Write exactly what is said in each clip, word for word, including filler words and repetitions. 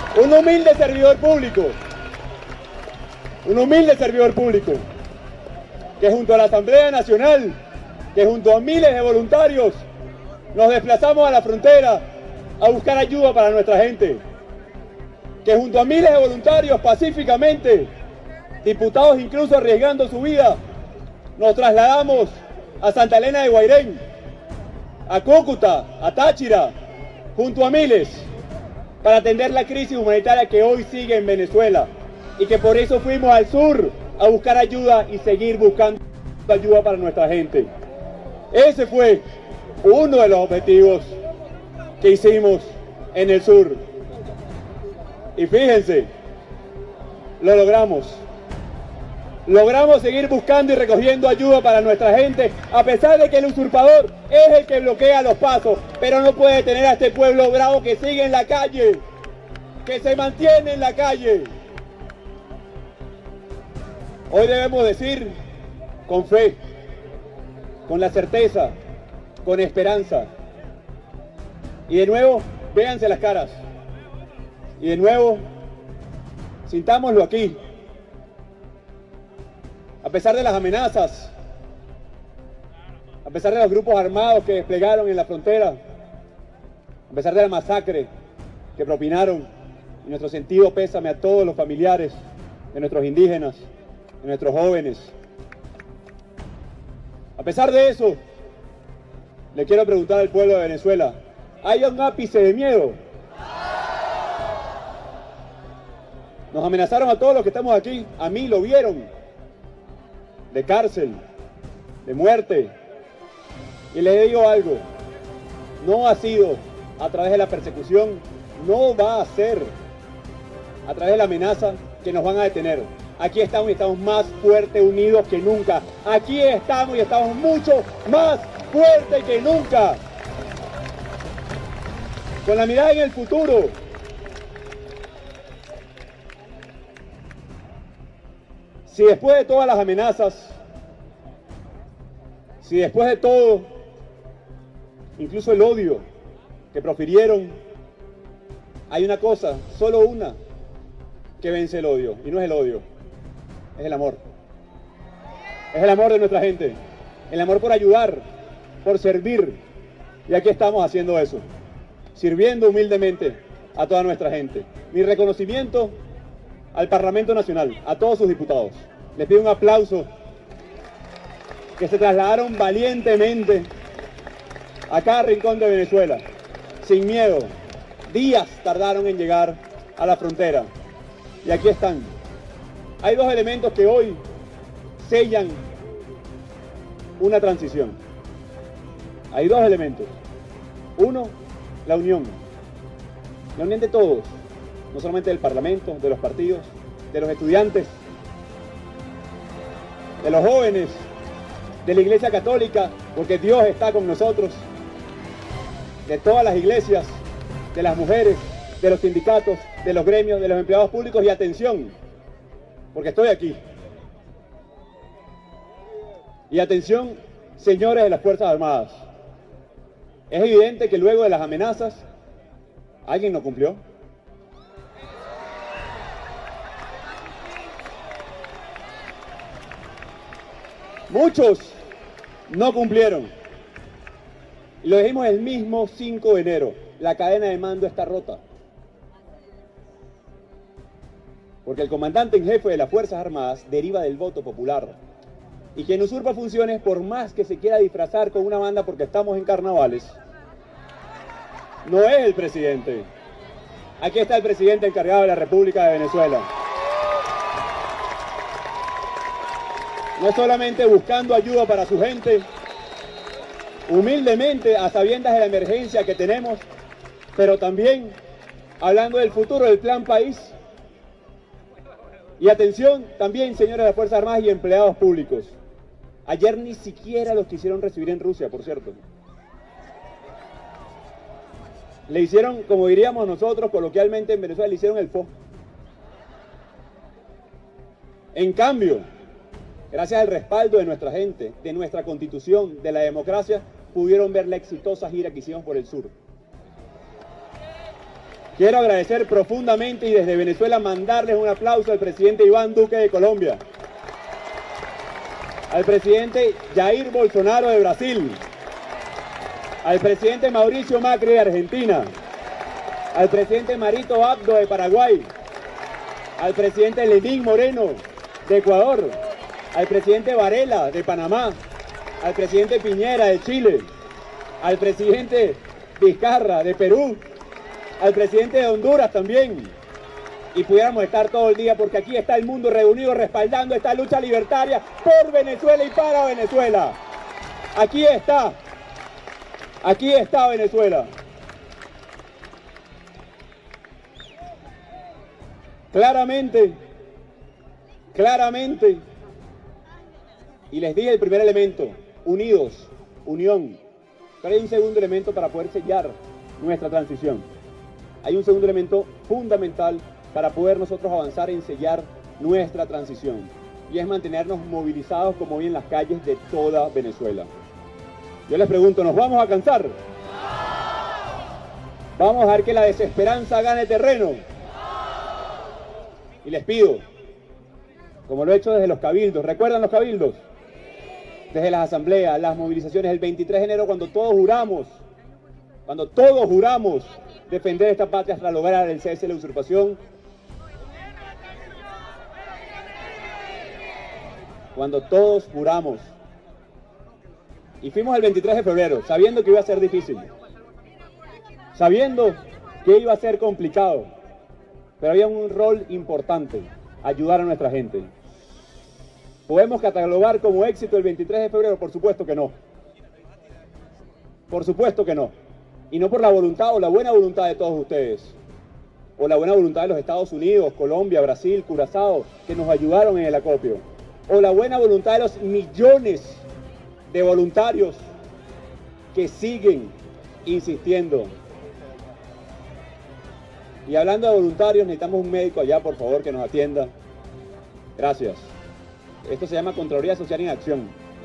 Un humilde servidor público, un humilde servidor público, que junto a la Asamblea Nacional, que junto a miles de voluntarios, nos desplazamos a la frontera a buscar ayuda para nuestra gente, que junto a miles de voluntarios pacíficamente, diputados incluso arriesgando su vida, nos trasladamos a Santa Elena de Guairén, a Cúcuta, a Táchira, junto a miles, para atender la crisis humanitaria que hoy sigue en Venezuela, y que por eso fuimos al sur a buscar ayuda y seguir buscando ayuda para nuestra gente. Ese fue uno de los objetivos que hicimos en el sur. Y fíjense, lo logramos. Logramos seguir buscando y recogiendo ayuda para nuestra gente, a pesar de que el usurpador es el que bloquea los pasos, pero no puede detener a este pueblo bravo que sigue en la calle, que se mantiene en la calle. Hoy debemos decir, con fe, con la certeza, con esperanza. Y de nuevo, véanse las caras. Y de nuevo, sintámoslo aquí. A pesar de las amenazas, a pesar de los grupos armados que desplegaron en la frontera, a pesar de la masacre que propinaron, y nuestro sentido pésame a todos los familiares de nuestros indígenas, de nuestros jóvenes. A pesar de eso, le quiero preguntar al pueblo de Venezuela, ¿hay un ápice de miedo? Nos amenazaron a todos los que estamos aquí, a mí lo vieron, de cárcel, de muerte. Y les digo algo, no ha sido a través de la persecución, no va a ser a través de la amenaza que nos van a detener. Aquí estamos y estamos más fuertes, unidos que nunca. Aquí estamos y estamos mucho más fuertes que nunca. Con la mirada en el futuro. Si después de todas las amenazas, si después de todo, incluso el odio que profirieron, hay una cosa, solo una, que vence el odio, y no es el odio, es el amor. Es el amor de nuestra gente, el amor por ayudar, por servir, y aquí estamos haciendo eso, sirviendo humildemente a toda nuestra gente. Mi reconocimiento al Parlamento Nacional, a todos sus diputados. Les pido un aplauso, que se trasladaron valientemente a cada rincón de Venezuela, sin miedo. Días tardaron en llegar a la frontera, y aquí están. Hay dos elementos que hoy sellan una transición. Hay dos elementos. Uno, la unión. La unión de todos, no solamente del Parlamento, de los partidos, de los estudiantes, de los jóvenes, de la Iglesia Católica, porque Dios está con nosotros, de todas las iglesias, de las mujeres, de los sindicatos, de los gremios, de los empleados públicos, y atención, porque estoy aquí. Y atención, señores de las Fuerzas Armadas, es evidente que luego de las amenazas, alguien no cumplió. Muchos no cumplieron. Y lo dijimos el mismo cinco de enero. La cadena de mando está rota. Porque el comandante en jefe de las Fuerzas Armadas deriva del voto popular. Y quien usurpa funciones, por más que se quiera disfrazar con una banda porque estamos en carnavales, no es el presidente. Aquí está el presidente encargado de la República de Venezuela. No solamente buscando ayuda para su gente, humildemente a sabiendas de la emergencia que tenemos, pero también hablando del futuro del plan país. Y atención también, señores de las Fuerzas Armadas y empleados públicos. Ayer ni siquiera los quisieron recibir en Rusia, por cierto. Le hicieron, como diríamos nosotros coloquialmente en Venezuela, le hicieron el fo. En cambio, gracias al respaldo de nuestra gente, de nuestra constitución, de la democracia, pudieron ver la exitosa gira que hicimos por el sur. Quiero agradecer profundamente y desde Venezuela mandarles un aplauso al presidente Iván Duque de Colombia, al presidente Jair Bolsonaro de Brasil, al presidente Mauricio Macri de Argentina, al presidente Marito Abdo de Paraguay, al presidente Lenín Moreno de Ecuador, al presidente Varela de Panamá, al presidente Piñera de Chile, al presidente Vizcarra de Perú, al presidente de Honduras también. Y pudiéramos estar todo el día porque aquí está el mundo reunido respaldando esta lucha libertaria por Venezuela y para Venezuela. Aquí está, aquí está Venezuela. Claramente, claramente, y les dije el primer elemento, unidos, unión. Pero hay un segundo elemento para poder sellar nuestra transición. Hay un segundo elemento fundamental para poder nosotros avanzar en sellar nuestra transición. Y es mantenernos movilizados como hoy en las calles de toda Venezuela. Yo les pregunto, ¿nos vamos a cansar? ¿Vamos a dejar que la desesperanza gane terreno? Y les pido, como lo he hecho desde los cabildos, ¿recuerdan los cabildos? Desde las asambleas, las movilizaciones, el veintitrés de enero, cuando todos juramos, cuando todos juramos defender esta patria hasta lograr el cese de la usurpación, cuando todos juramos, y fuimos el veintitrés de febrero, sabiendo que iba a ser difícil, sabiendo que iba a ser complicado, pero había un rol importante, ayudar a nuestra gente. ¿Podemos catalogar como éxito el veintitrés de febrero? Por supuesto que no. Por supuesto que no. Y no por la voluntad o la buena voluntad de todos ustedes, o la buena voluntad de los Estados Unidos, Colombia, Brasil, Curazao, que nos ayudaron en el acopio, o la buena voluntad de los millones de voluntarios que siguen insistiendo. Y hablando de voluntarios, necesitamos un médico allá, por favor, que nos atienda. Gracias. Esto se llama Contraloría Social en Acción.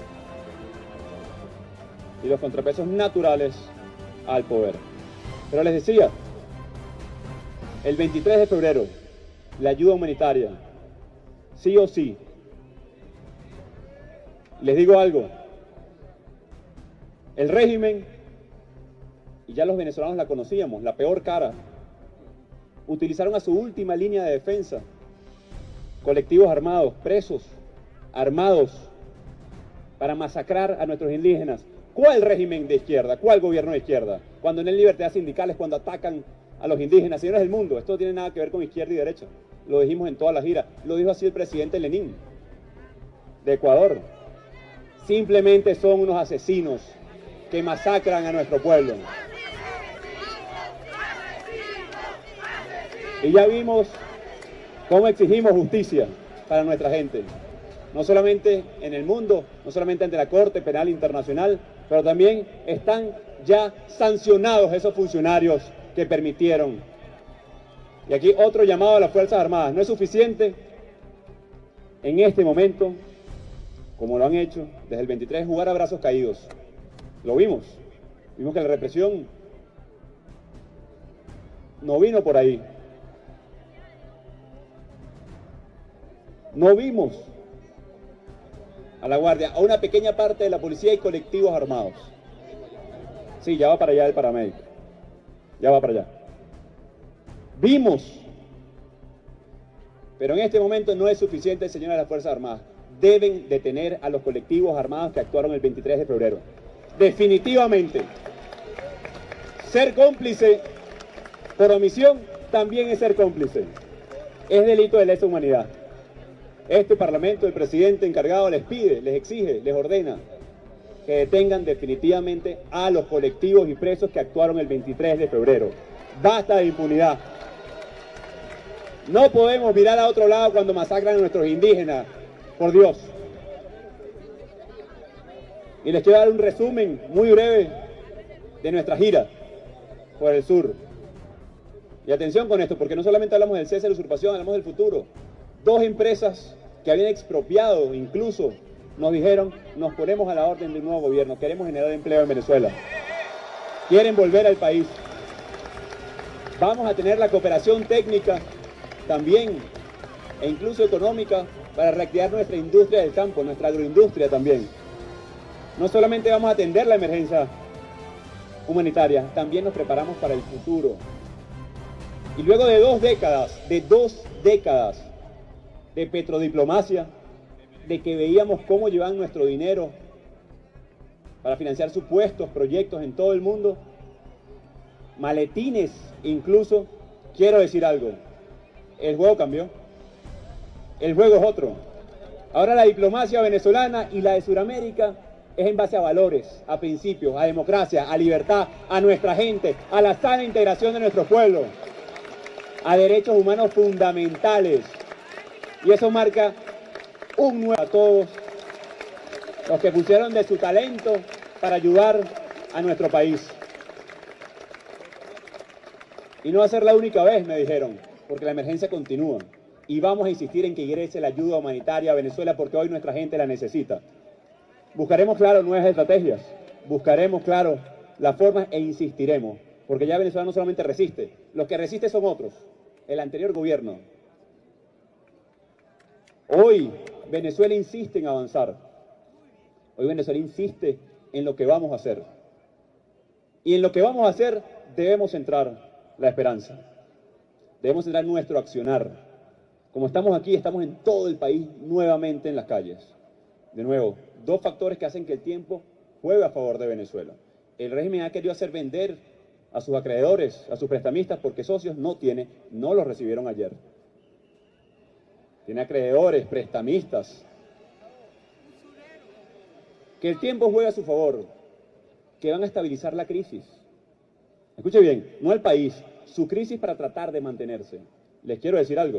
Y los contrapesos naturales al poder. Pero les decía, el veintitrés de febrero, la ayuda humanitaria, sí o sí. Les digo algo, el régimen, y ya los venezolanos la conocíamos, la peor cara, utilizaron a su última línea de defensa, colectivos armados, presos, armados, para masacrar a nuestros indígenas. ¿Cuál régimen de izquierda? ¿Cuál gobierno de izquierda? Cuando no hay libertad sindical es cuando atacan a los indígenas. Señores del mundo, esto no tiene nada que ver con izquierda y derecha. Lo dijimos en toda la gira. Lo dijo así el presidente Lenín, de Ecuador. Simplemente son unos asesinos que masacran a nuestro pueblo. Y ya vimos cómo exigimos justicia para nuestra gente. No solamente en el mundo, no solamente ante la Corte Penal Internacional, pero también están ya sancionados esos funcionarios que permitieron. Y aquí otro llamado a las Fuerzas Armadas. No es suficiente en este momento, como lo han hecho desde el veintitrés, jugar a brazos caídos. Lo vimos. Vimos que la represión no vino por ahí. No vimos a la Guardia, a una pequeña parte de la policía y colectivos armados. Sí, ya va para allá el paramédico. Ya va para allá. Vimos. Pero en este momento no es suficiente, señores de las Fuerzas Armadas. Deben detener a los colectivos armados que actuaron el veintitrés de febrero. Definitivamente. Ser cómplice por omisión también es ser cómplice. Es delito de lesa humanidad. Este Parlamento, el presidente encargado les pide, les exige, les ordena que detengan definitivamente a los colectivos y presos que actuaron el veintitrés de febrero. Basta de impunidad. No podemos mirar a otro lado cuando masacran a nuestros indígenas, por Dios. Y les quiero dar un resumen muy breve de nuestra gira por el sur. Y atención con esto, porque no solamente hablamos del cese de la usurpación, hablamos del futuro. Dos empresas que habían expropiado, incluso nos dijeron, nos ponemos a la orden de un nuevo gobierno, queremos generar empleo en Venezuela. Quieren volver al país. Vamos a tener la cooperación técnica también, e incluso económica, para reactivar nuestra industria del campo, nuestra agroindustria también. No solamente vamos a atender la emergencia humanitaria, también nos preparamos para el futuro. Y luego de dos décadas, de dos décadas de petrodiplomacia, de que veíamos cómo llevaban nuestro dinero para financiar supuestos proyectos en todo el mundo, maletines incluso, quiero decir algo, el juego cambió, el juego es otro. Ahora la diplomacia venezolana y la de Sudamérica es en base a valores, a principios, a democracia, a libertad, a nuestra gente, a la sana integración de nuestro pueblo, a derechos humanos fundamentales. Y eso marca un nuevo a todos los que pusieron de su talento para ayudar a nuestro país. Y no va a ser la única vez, me dijeron, porque la emergencia continúa. Y vamos a insistir en que ingrese la ayuda humanitaria a Venezuela porque hoy nuestra gente la necesita. Buscaremos, claro, nuevas estrategias. Buscaremos, claro, las formas e insistiremos. Porque ya Venezuela no solamente resiste, los que resisten son otros. El anterior gobierno. Hoy Venezuela insiste en avanzar. Hoy Venezuela insiste en lo que vamos a hacer. Y en lo que vamos a hacer debemos centrar la esperanza. Debemos centrar nuestro accionar. Como estamos aquí, estamos en todo el país nuevamente en las calles. De nuevo, dos factores que hacen que el tiempo juegue a favor de Venezuela. El régimen ha querido hacer vender a sus acreedores, a sus prestamistas, porque socios no tiene, no los recibieron ayer. Tiene acreedores, prestamistas. Que el tiempo juegue a su favor, que van a estabilizar la crisis. Escuche bien, no el país, su crisis para tratar de mantenerse. Les quiero decir algo.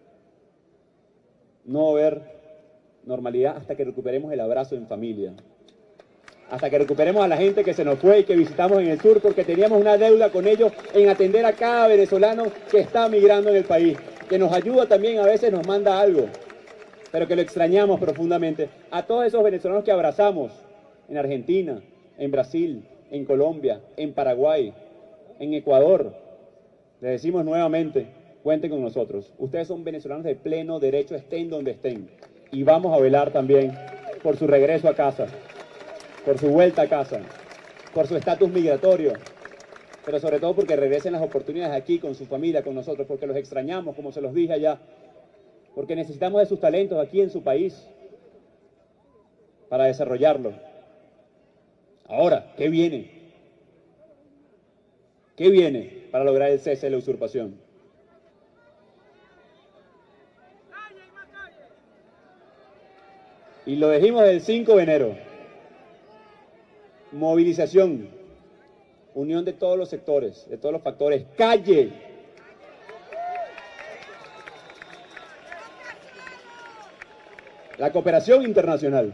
No va a haber normalidad hasta que recuperemos el abrazo en familia. Hasta que recuperemos a la gente que se nos fue y que visitamos en el sur porque teníamos una deuda con ellos en atender a cada venezolano que está migrando en el país. Que nos ayuda también, a veces nos manda algo, pero que lo extrañamos profundamente. A todos esos venezolanos que abrazamos en Argentina, en Brasil, en Colombia, en Paraguay, en Ecuador, les decimos nuevamente, cuenten con nosotros. Ustedes son venezolanos de pleno derecho, estén donde estén. Y vamos a velar también por su regreso a casa, por su vuelta a casa, por su estatus migratorio, pero sobre todo porque regresen las oportunidades aquí con su familia, con nosotros, porque los extrañamos, como se los dije allá, porque necesitamos de sus talentos aquí en su país para desarrollarlo. Ahora, ¿qué viene? ¿Qué viene para lograr el cese de la usurpación? Y lo dijimos el cinco de enero. Movilización, unión de todos los sectores, de todos los factores, calle. La cooperación internacional.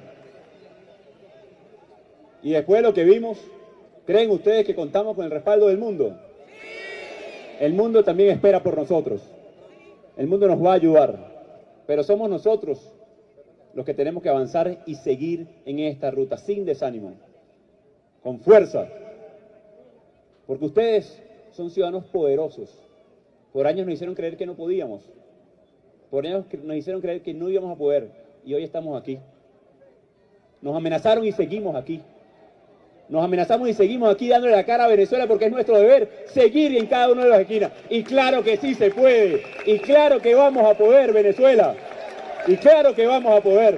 Y después de lo que vimos, ¿creen ustedes que contamos con el respaldo del mundo? El mundo también espera por nosotros. El mundo nos va a ayudar. Pero somos nosotros los que tenemos que avanzar y seguir en esta ruta sin desánimo, con fuerza. Porque ustedes son ciudadanos poderosos. Por años nos hicieron creer que no podíamos. Por años nos hicieron creer que no íbamos a poder. Y hoy estamos aquí. Nos amenazaron y seguimos aquí. Nos amenazamos y seguimos aquí dándole la cara a Venezuela porque es nuestro deber seguir en cada una de las esquinas. Y claro que sí se puede. Y claro que vamos a poder, Venezuela. Y claro que vamos a poder.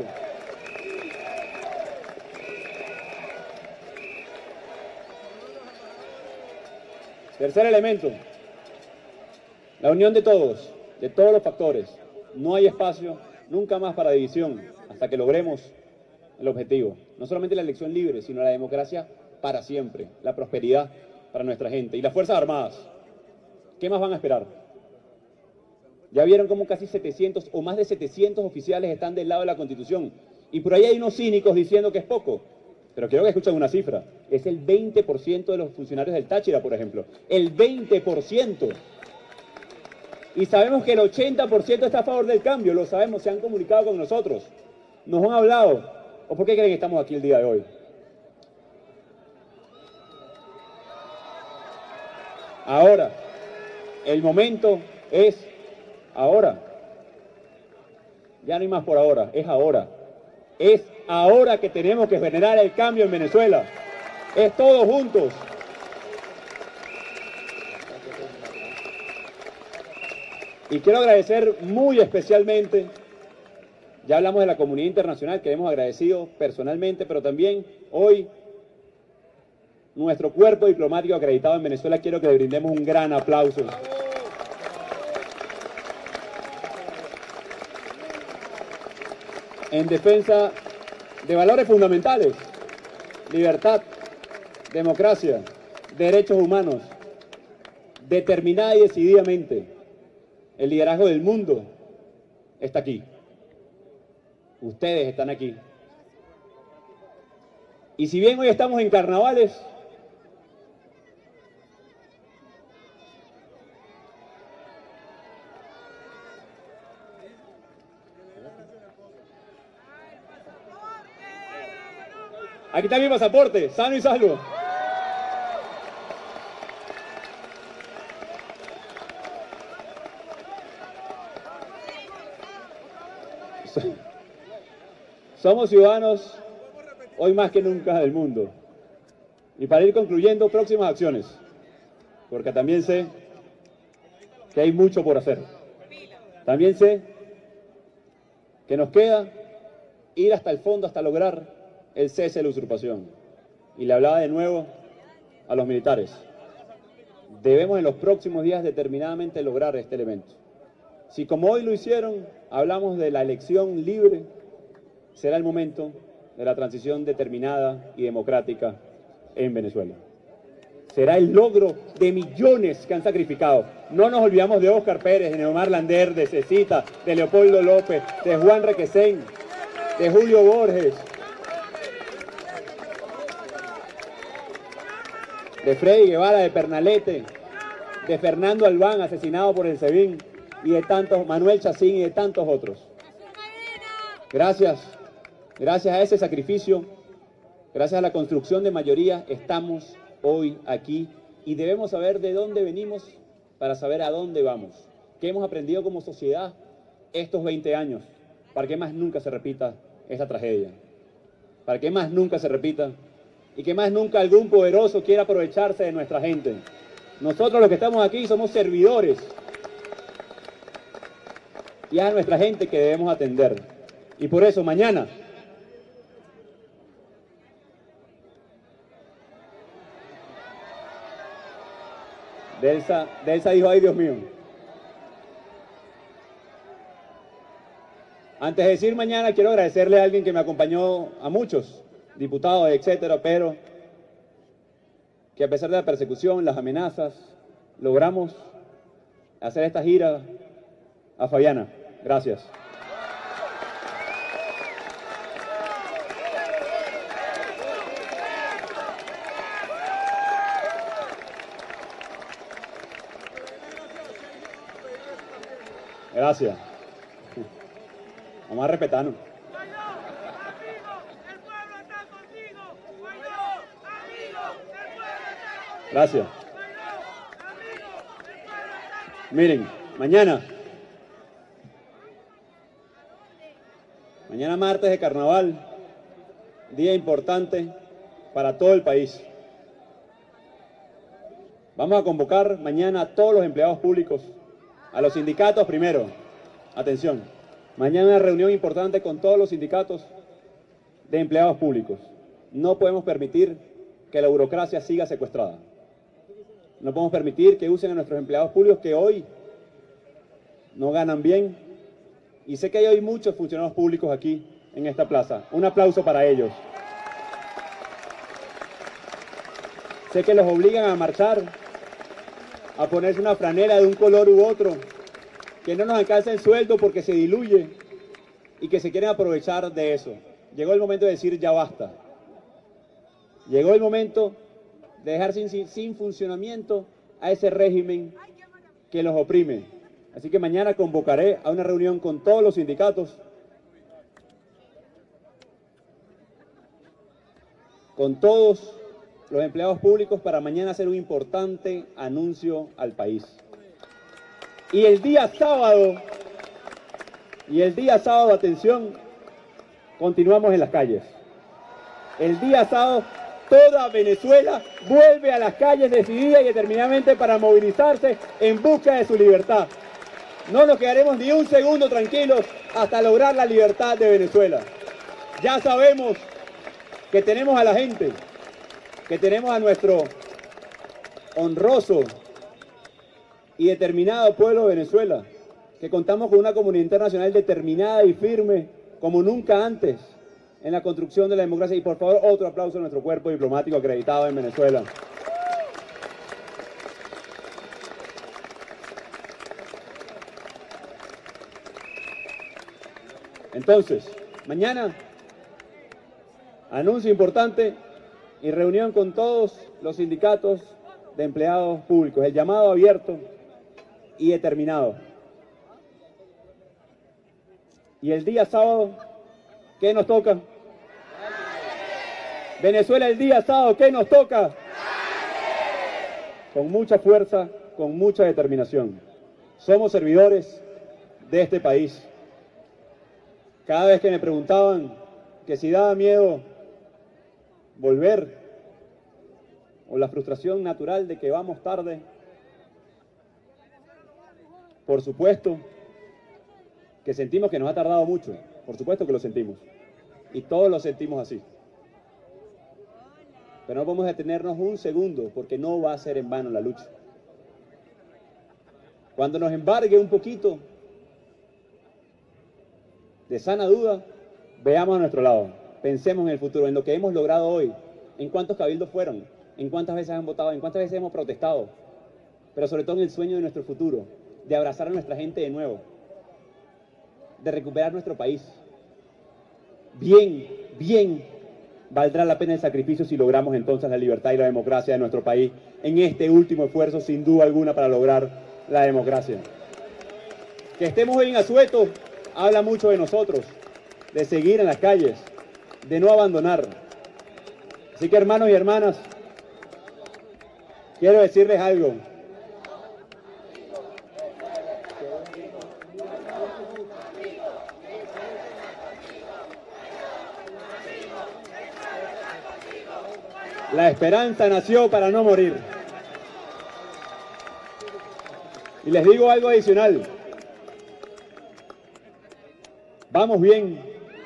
Tercer elemento. La unión de todos, de todos los factores. No hay espacio nunca más para división hasta que logremos el objetivo. No solamente la elección libre, sino la democracia para siempre, la prosperidad para nuestra gente. Y las Fuerzas Armadas, ¿qué más van a esperar? Ya vieron cómo casi setecientos o más de setecientos oficiales están del lado de la Constitución. Y por ahí hay unos cínicos diciendo que es poco. Pero quiero que escuchen una cifra. Es el veinte por ciento de los funcionarios del Táchira, por ejemplo. El veinte por ciento. Y sabemos que el ochenta por ciento está a favor del cambio. Lo sabemos, se han comunicado con nosotros. Nos han hablado. ¿O por qué creen que estamos aquí el día de hoy? Ahora, El momento es ahora. Ya no hay más por ahora, es ahora. Es ahora que tenemos que generar el cambio en Venezuela. Es todos juntos. Y quiero agradecer muy especialmente, ya hablamos de la comunidad internacional que hemos agradecido personalmente, pero también hoy nuestro cuerpo diplomático acreditado en Venezuela, quiero que le brindemos un gran aplauso. En defensa de valores fundamentales, libertad, democracia, derechos humanos, determinada y decididamente, el liderazgo del mundo está aquí. Ustedes están aquí. Y si bien hoy estamos en carnavales, aquí está mi pasaporte, sano y salvo. Somos ciudadanos hoy más que nunca del mundo. Y para ir concluyendo, próximas acciones, porque también sé que hay mucho por hacer. También sé que nos queda ir hasta el fondo, hasta lograr el cese de la usurpación. Y le hablaba de nuevo a los militares. Debemos en los próximos días determinadamente lograr este elemento. Si como hoy lo hicieron, hablamos de la elección libre, será el momento de la transición determinada y democrática en Venezuela. Será el logro de millones que han sacrificado. No nos olvidamos de Óscar Pérez, de Neomar Lander, de Cecita, de Leopoldo López, de Juan Requesén, de Julio Borges, de Freddy Guevara, de Pernalete, de Fernando Albán, asesinado por el SEBIN, y de tantos, Manuel Chacín y de tantos otros. Gracias, gracias a ese sacrificio, gracias a la construcción de mayoría, estamos hoy aquí y debemos saber de dónde venimos para saber a dónde vamos. ¿Qué hemos aprendido como sociedad estos veinte años? Para que más nunca se repita esta tragedia. Para que más nunca se repita y que más nunca algún poderoso quiera aprovecharse de nuestra gente. Nosotros los que estamos aquí somos servidores. Y es a nuestra gente que debemos atender. Y por eso mañana Delsa, Delsa dijo, ay Dios mío. Antes de decir mañana, quiero agradecerle a alguien que me acompañó, a muchos diputados, etcétera, pero que a pesar de la persecución, las amenazas, logramos hacer esta gira a Fabiana. Gracias. Gracias. Vamos a respetarnos. Gracias. Miren, mañana, mañana martes de carnaval, día importante para todo el país. Vamos a convocar mañana a todos los empleados públicos, a los sindicatos primero. Atención, mañana una reunión importante con todos los sindicatos de empleados públicos. No podemos permitir que la burocracia siga secuestrada. No podemos permitir que usen a nuestros empleados públicos que hoy no ganan bien. Y sé que hay hoy muchos funcionarios públicos aquí en esta plaza. Un aplauso para ellos. Sé que los obligan a marchar, a ponerse una franela de un color u otro, que no nos alcanza el sueldo porque se diluye y que se quieren aprovechar de eso. Llegó el momento de decir ya basta. Llegó el momento de dejar sin, sin, sin funcionamiento a ese régimen que los oprime. Así que mañana convocaré a una reunión con todos los sindicatos, con todos los empleados públicos para mañana hacer un importante anuncio al país. Y el día sábado, y el día sábado, atención, continuamos en las calles. El día sábado, toda Venezuela vuelve a las calles decidida y determinadamente para movilizarse en busca de su libertad. No nos quedaremos ni un segundo tranquilos hasta lograr la libertad de Venezuela. Ya sabemos que tenemos a la gente, que tenemos a nuestro honroso y determinado pueblo de Venezuela, que contamos con una comunidad internacional determinada y firme como nunca antes en la construcción de la democracia. Y por favor, otro aplauso a nuestro cuerpo diplomático acreditado en Venezuela. Entonces, mañana, anuncio importante y reunión con todos los sindicatos de empleados públicos. El llamado abierto y determinado. Y el día sábado, ¿qué nos toca? Venezuela, el día sábado, ¿qué nos toca? Con mucha fuerza, con mucha determinación. Somos servidores de este país. Cada vez que me preguntaban que si daba miedo volver, o la frustración natural de que vamos tarde, por supuesto que sentimos que nos ha tardado mucho, por supuesto que lo sentimos, y todos lo sentimos así. Pero no podemos detenernos un segundo, porque no va a ser en vano la lucha. Cuando nos embargue un poquito de sana duda, veamos a nuestro lado, pensemos en el futuro, en lo que hemos logrado hoy, en cuántos cabildos fueron, en cuántas veces han votado, en cuántas veces hemos protestado, pero sobre todo en el sueño de nuestro futuro, de abrazar a nuestra gente de nuevo, de recuperar nuestro país. Bien, bien, valdrá la pena el sacrificio si logramos entonces la libertad y la democracia de nuestro país en este último esfuerzo, sin duda alguna, para lograr la democracia. Que estemos hoy en Asueto habla mucho de nosotros, de seguir en las calles, de no abandonar. Así que, hermanos y hermanas, quiero decirles algo. La esperanza nació para no morir. Y les digo algo adicional. Vamos bien.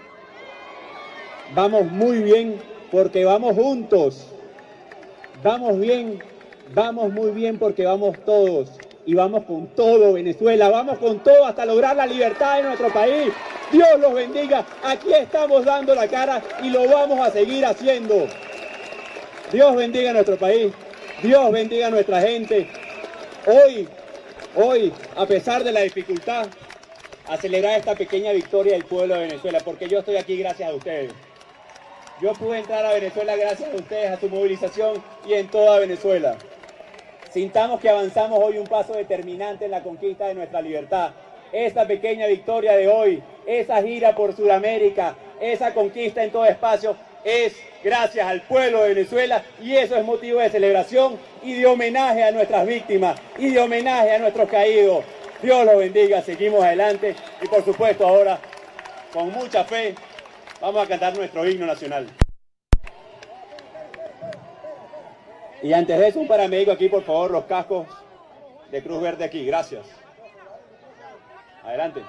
Vamos muy bien porque vamos juntos. Vamos bien, vamos muy bien porque vamos todos. Y vamos con todo, Venezuela. Vamos con todo hasta lograr la libertad de nuestro país. Dios los bendiga. Aquí estamos dando la cara y lo vamos a seguir haciendo. Dios bendiga a nuestro país, Dios bendiga a nuestra gente. Hoy, hoy, a pesar de la dificultad, a celebrar esta pequeña victoria del pueblo de Venezuela, porque yo estoy aquí gracias a ustedes. Yo pude entrar a Venezuela gracias a ustedes, a su movilización y en toda Venezuela. Sintamos que avanzamos hoy un paso determinante en la conquista de nuestra libertad. Esta pequeña victoria de hoy, esa gira por Sudamérica, esa conquista en todo espacio, es gracias al pueblo de Venezuela y eso es motivo de celebración y de homenaje a nuestras víctimas y de homenaje a nuestros caídos. Dios los bendiga, seguimos adelante y por supuesto ahora, con mucha fe, vamos a cantar nuestro himno nacional. Y antes de eso, un paramédico aquí, por favor, los cascos de Cruz Verde aquí, gracias. Adelante.